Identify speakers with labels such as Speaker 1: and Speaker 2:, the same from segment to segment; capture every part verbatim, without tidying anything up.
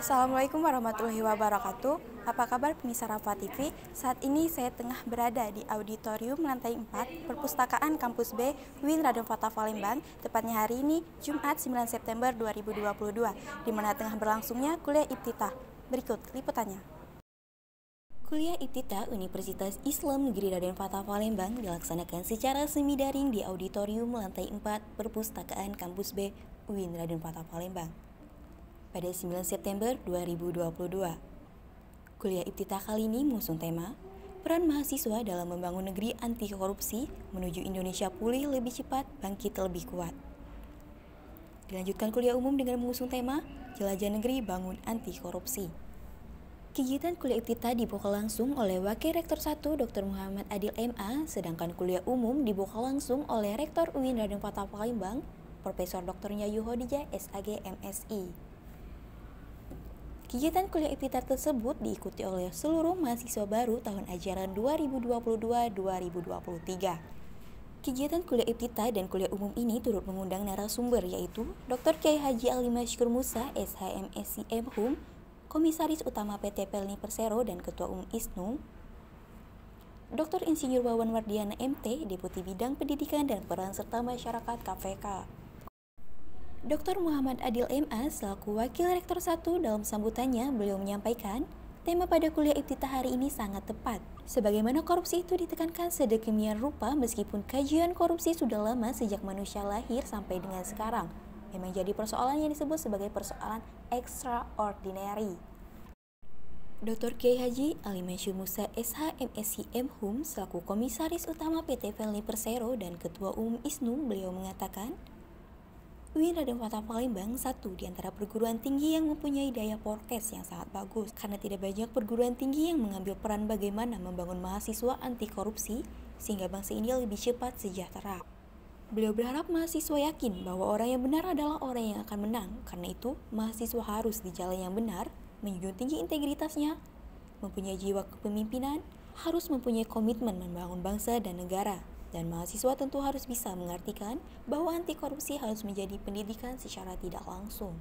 Speaker 1: Assalamualaikum warahmatullahi wabarakatuh. Apa kabar pemirsa Rafa T V? Saat ini saya tengah berada di auditorium lantai empat Perpustakaan Kampus B U I N Raden Fatah Palembang, tepatnya hari ini Jumat sembilan September dua ribu dua puluh dua, di mana tengah berlangsungnya kuliah Iftitah. Berikut liputannya. Kuliah Iftitah Universitas Islam Negeri Raden Fatah Palembang dilaksanakan secara semi daring di auditorium lantai empat Perpustakaan Kampus B U I N Raden Fatah Palembang pada sembilan September dua ribu dua puluh dua. Kuliah Iftitah kali ini mengusung tema Peran Mahasiswa dalam Membangun Negeri Anti Korupsi Menuju Indonesia Pulih Lebih Cepat, Bangkit Lebih Kuat. Dilanjutkan kuliah umum dengan mengusung tema Jelajah Negeri Bangun Anti Korupsi. Kegiatan kuliah Iftitah dibuka langsung oleh Wakil Rektor satu Doktor Muhammad Adil M A, sedangkan kuliah umum dibuka langsung oleh Rektor U I N Raden Fatah Palembang, Profesor Doktor Nyayu Hodijah S A G M Si. Kegiatan kuliah Iftitah tersebut diikuti oleh seluruh mahasiswa baru tahun ajaran dua ribu dua puluh dua dua ribu dua puluh tiga. Kegiatan kuliah Iftitah dan kuliah umum ini turut mengundang narasumber yaitu Doktor Kiai Haji Ali Masykur Musa S H M Si M Hum, Komisaris Utama P T Pelni Persero dan Ketua Umum I S N U, Doktor Insinyur Wawan Wardiana M T, Deputi Bidang Pendidikan dan Peran Serta Masyarakat K V K. Doktor Muhammad Adil M A selaku Wakil Rektor satu dalam sambutannya beliau menyampaikan tema pada kuliah Iftitah hari ini sangat tepat. Sebagaimana korupsi itu ditekankan sedemikian rupa meskipun kajian korupsi sudah lama sejak manusia lahir sampai dengan sekarang. Memang jadi persoalan yang disebut sebagai persoalan extraordinary. Doktor Kiai Haji Ali Masykur Musa S H M Si M Hum selaku Komisaris Utama P T Pelni Persero dan Ketua Umum I S N U beliau mengatakan U I N Raden Fatah Palembang satu di antara perguruan tinggi yang mempunyai daya forecast yang sangat bagus karena tidak banyak perguruan tinggi yang mengambil peran bagaimana membangun mahasiswa anti korupsi sehingga bangsa ini lebih cepat sejahtera. Beliau berharap mahasiswa yakin bahwa orang yang benar adalah orang yang akan menang. Karena itu, mahasiswa harus di jalan yang benar, menjunjung tinggi integritasnya, mempunyai jiwa kepemimpinan, harus mempunyai komitmen membangun bangsa dan negara. Dan mahasiswa tentu harus bisa mengartikan bahwa anti korupsi harus menjadi pendidikan secara tidak langsung.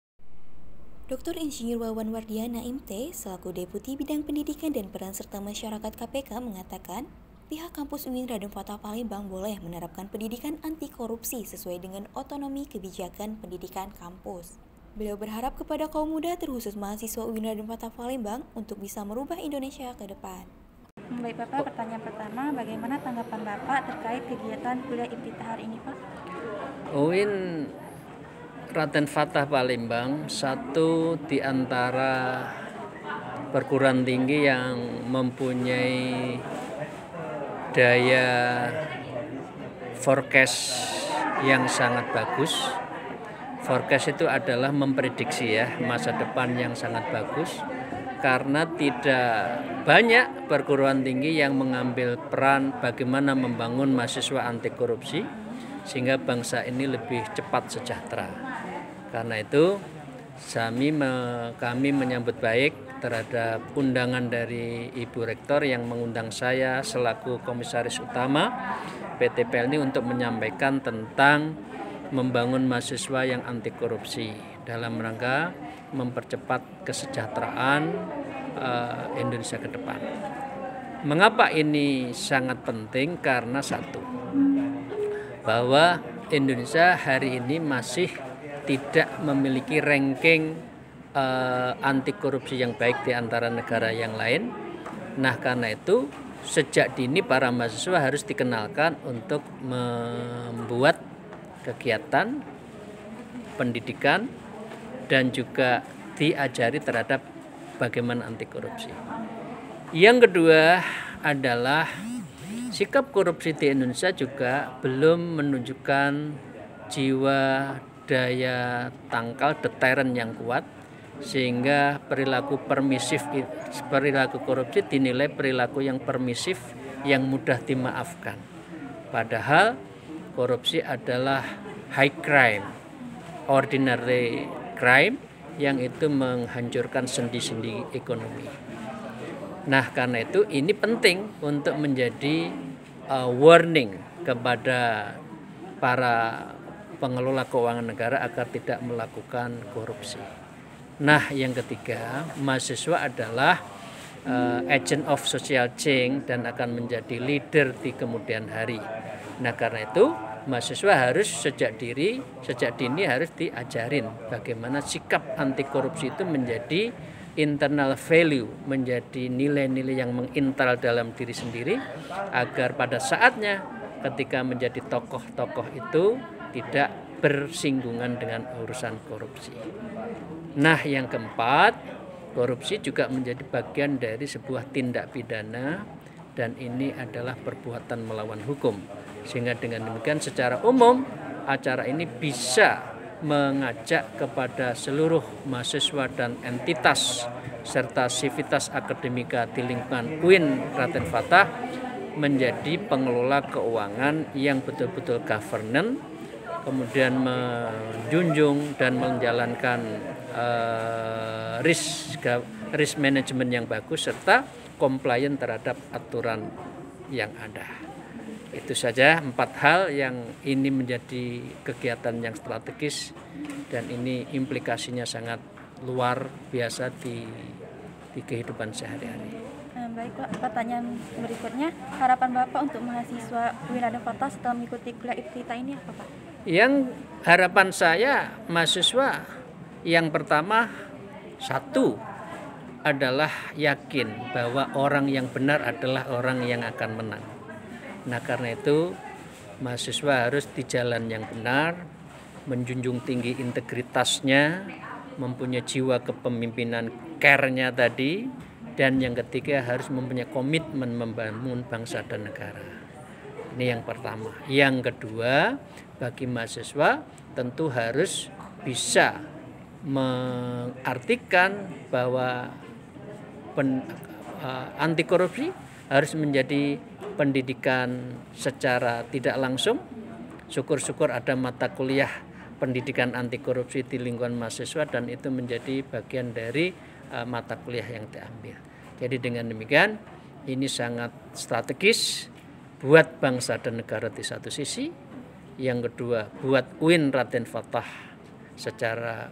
Speaker 1: Doktor Insinyur Wawan Wardiana M T selaku Deputi Bidang Pendidikan dan Peran Serta Masyarakat K P K mengatakan pihak kampus U I N Raden Fatah Palembang boleh menerapkan pendidikan anti korupsi sesuai dengan otonomi kebijakan pendidikan kampus. Beliau berharap kepada kaum muda terkhusus mahasiswa U I N Raden Fatah Palembang untuk bisa merubah Indonesia ke depan. Baik Bapak, pertanyaan pertama, bagaimana tanggapan Bapak terkait kegiatan kuliah Iftitah hari ini Pak?
Speaker 2: U I N Raden Fatah Palembang satu di antara perguruan tinggi yang mempunyai daya forecast yang sangat bagus. Forecast itu adalah memprediksi ya masa depan yang sangat bagus. Karena tidak banyak perguruan tinggi yang mengambil peran bagaimana membangun mahasiswa anti korupsi sehingga bangsa ini lebih cepat sejahtera. Karena itu kami, kami menyambut baik terhadap undangan dari Ibu Rektor yang mengundang saya selaku Komisaris Utama P T Pelni untuk menyampaikan tentang membangun mahasiswa yang anti korupsi dalam rangka mempercepat kesejahteraan uh, Indonesia ke depan. Mengapa ini sangat penting? Karena satu, bahwa Indonesia hari ini masih tidak memiliki ranking uh, anti korupsi yang baik di antara negara yang lain. Nah, karena itu sejak dini para mahasiswa harus dikenalkan untuk membuat kegiatan pendidikan dan juga diajari terhadap bagaimana anti korupsi. Yang kedua adalah sikap korupsi di Indonesia juga belum menunjukkan jiwa daya tangkal deterren yang kuat sehingga perilaku permisif perilaku korupsi dinilai perilaku yang permisif yang mudah dimaafkan. Padahal korupsi adalah high crime, ordinary crime yang itu menghancurkan sendi-sendi ekonomi. Nah, karena itu ini penting untuk menjadi uh, warning kepada para pengelola keuangan negara agar tidak melakukan korupsi. Nah, yang ketiga, mahasiswa adalah uh, agent of social change dan akan menjadi leader di kemudian hari. Nah, karena itu mahasiswa harus sejak diri, sejak dini harus diajarin bagaimana sikap anti korupsi itu menjadi internal value, menjadi nilai-nilai yang mengintal dalam diri sendiri, agar pada saatnya ketika menjadi tokoh-tokoh itu tidak bersinggungan dengan urusan korupsi. Nah, yang keempat, korupsi juga menjadi bagian dari sebuah tindak pidana dan ini adalah perbuatan melawan hukum. Sehingga dengan demikian secara umum acara ini bisa mengajak kepada seluruh mahasiswa dan entitas serta sivitas akademika di lingkungan U I N Raden Fatah menjadi pengelola keuangan yang betul-betul governance, kemudian menjunjung dan menjalankan uh, risk risk management yang bagus serta compliant terhadap aturan yang ada. Itu saja empat hal yang ini menjadi kegiatan yang strategis dan ini implikasinya sangat luar biasa di di kehidupan sehari-hari.
Speaker 3: Nah, baik Pak, pertanyaan berikutnya, harapan Bapak untuk mahasiswa U I N Raden Fatah setelah mengikuti kuliah Iftitah ini apa Pak?
Speaker 2: Yang harapan saya mahasiswa yang pertama satu adalah yakin bahwa orang yang benar adalah orang yang akan menang. Nah, karena itu mahasiswa harus di jalan yang benar, menjunjung tinggi integritasnya, mempunyai jiwa kepemimpinan care-nya tadi, dan yang ketiga harus mempunyai komitmen membangun bangsa dan negara. Ini yang pertama. Yang kedua, bagi mahasiswa tentu harus bisa mengartikan bahwa pen, uh, anti korupsi harus menjadi pendidikan secara tidak langsung. Syukur-syukur ada mata kuliah pendidikan anti korupsi di lingkungan mahasiswa dan itu menjadi bagian dari uh, mata kuliah yang diambil. Jadi dengan demikian ini sangat strategis buat bangsa dan negara di satu sisi, yang kedua buat U I N Raden Fatah secara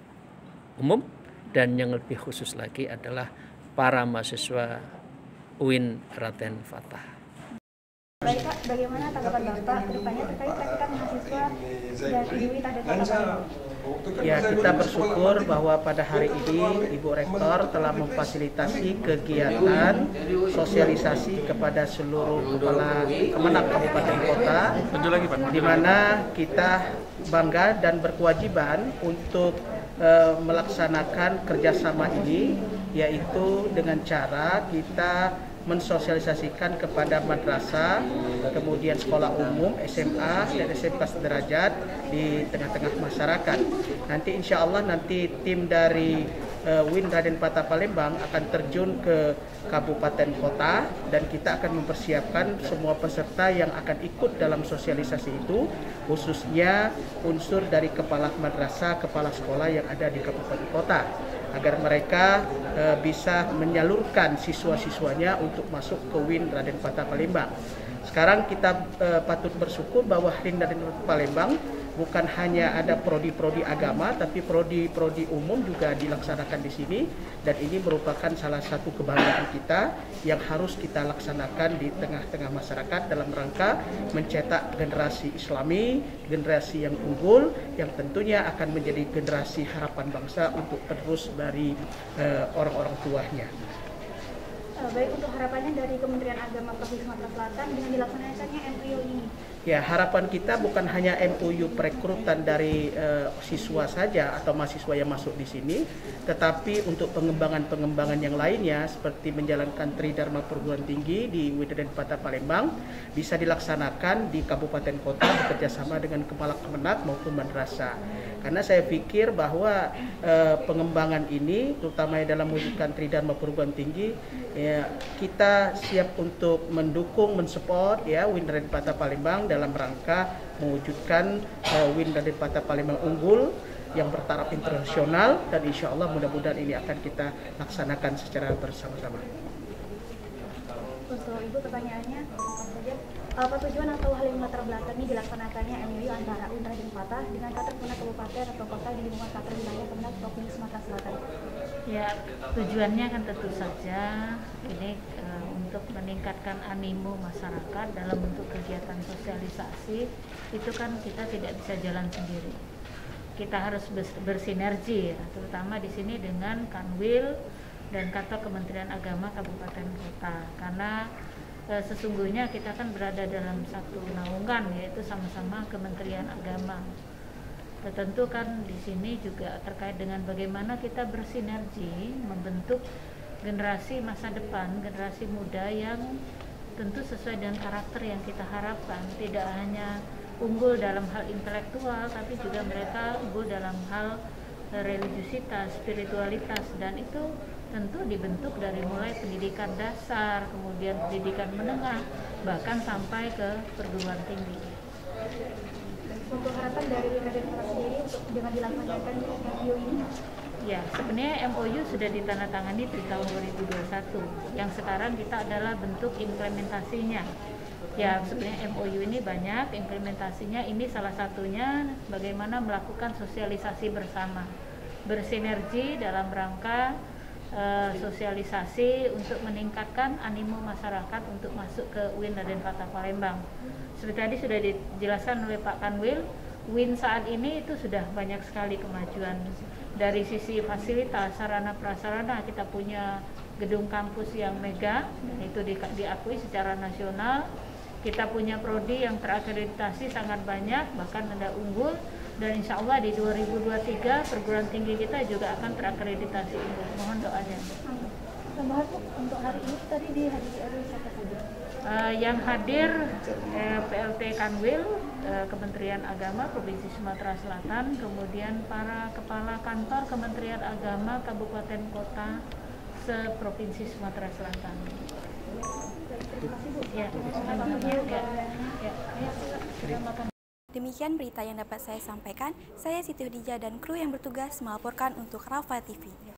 Speaker 2: umum, dan yang lebih khusus lagi adalah para mahasiswa U I N Raden Fatah.
Speaker 3: Baik Pak, bagaimana tanggapan Bapak ke depannya terkait rekrutan mahasiswa dari U I N Raden Fatah?
Speaker 4: Ya, kita bersyukur bahwa pada hari ini Ibu Rektor telah memfasilitasi kegiatan sosialisasi kepada seluruh kepala kemenang kabupaten kota, di mana kita bangga dan berkewajiban untuk uh, melaksanakan kerjasama ini, yaitu dengan cara kita mensosialisasikan kepada madrasah, kemudian sekolah umum, S M A dan S M K sederajat di tengah-tengah masyarakat. Nanti insya Allah nanti tim dari uh, U I N Raden Fatah Palembang akan terjun ke kabupaten kota dan kita akan mempersiapkan semua peserta yang akan ikut dalam sosialisasi itu, khususnya unsur dari kepala madrasah, kepala sekolah yang ada di kabupaten kota, agar mereka e, bisa menyalurkan siswa-siswanya untuk masuk ke U I N Raden Fatah Palembang. Sekarang kita e, patut bersyukur bahwa U I N Raden Fatah Palembang bukan hanya ada prodi-prodi agama, tapi prodi-prodi umum juga dilaksanakan di sini, dan ini merupakan salah satu kebanggaan kita yang harus kita laksanakan di tengah-tengah masyarakat dalam rangka mencetak generasi Islami, generasi yang unggul, yang tentunya akan menjadi generasi harapan bangsa untuk terus dari uh, orang-orang tuanya.
Speaker 3: Baik, untuk harapannya dari Kementerian Agama Provinsi Sumatera Selatan dengan dilaksanakannya M O U ini?
Speaker 4: Ya, harapan kita bukan hanya M O U perekrutan dari uh, siswa saja atau mahasiswa yang masuk di sini, tetapi untuk pengembangan-pengembangan yang lainnya seperti menjalankan Tridharma perguruan tinggi di U I N Raden Fatah Palembang bisa dilaksanakan di kabupaten kota bekerjasama dengan kepala kemenag maupun madrasah. Karena saya pikir bahwa uh, pengembangan ini, terutama dalam mewujudkan Tridharma perguruan tinggi, ya, kita siap untuk mendukung, mensupport ya U I N Raden Fatah Palembang dalam rangka mewujudkan uh, U I N Raden Fatah Palembang unggul yang bertaraf internasional, dan insya Allah mudah-mudahan ini akan kita laksanakan secara bersama-sama.
Speaker 5: Untuk Ibu pertanyaannya, saja, apa tujuan atau hal yang melatar belakangi dilaksanakannya M O U antara Unra dan Fatah dengan kantor Kemenag Kabupaten atau kota di lingkungan kantor wilayah Kemenag Provinsi Sumatera Selatan?
Speaker 6: Ya, tujuannya kan tentu saja ini e, untuk meningkatkan animo masyarakat dalam bentuk kegiatan sosialisasi. Itu kan kita tidak bisa jalan sendiri. Kita harus bersinergi, ya, terutama di sini dengan Kanwil dan kantor Kementerian Agama Kabupaten Kota, karena e, sesungguhnya kita kan berada dalam satu naungan, yaitu sama-sama Kementerian Agama. E, tentu kan di sini juga terkait dengan bagaimana kita bersinergi membentuk generasi masa depan, generasi muda yang tentu sesuai dengan karakter yang kita harapkan, tidak hanya unggul dalam hal intelektual, tapi juga mereka unggul dalam hal e, religiusitas, spiritualitas, dan itu tentu dibentuk dari mulai pendidikan dasar, kemudian pendidikan menengah, bahkan sampai ke perguruan tinggi.
Speaker 5: Untuk harapan dari Raden Fatah sendiri untuk dengan dilaksanakan M O U ini?
Speaker 6: Ya, sebenarnya M O U sudah ditandatangani di tahun dua ribu dua puluh satu. Yang sekarang kita adalah bentuk implementasinya. Ya, sebenarnya M O U ini banyak, implementasinya ini salah satunya bagaimana melakukan sosialisasi bersama, bersinergi dalam rangka Uh, sosialisasi untuk meningkatkan animo masyarakat untuk masuk ke U I N Raden Fatah Palembang. Seperti tadi sudah dijelaskan oleh Pak Kanwil, U I N saat ini itu sudah banyak sekali kemajuan dari sisi fasilitas, sarana prasarana. Kita punya gedung kampus yang mega, itu di, diakui secara nasional. Kita punya prodi yang terakreditasi sangat banyak, bahkan ada unggul. Dan insya Allah di dua ribu dua puluh tiga perguruan tinggi kita juga akan terakreditasi unggul. Mohon doanya.
Speaker 5: Tambahan untuk hari ini tadi dihadiri oleh siapa saja?
Speaker 6: Uh, yang hadir uh, P L T Kanwil, uh, Kementerian Agama Provinsi Sumatera Selatan, kemudian para kepala kantor Kementerian Agama Kabupaten Kota se-Provinsi Sumatera Selatan.
Speaker 5: Terima kasih Bu.
Speaker 6: Ya, ya, ya, ya.
Speaker 1: Demikian berita yang dapat saya sampaikan. Saya Siti Khadijah dan kru yang bertugas melaporkan untuk Rafa T V.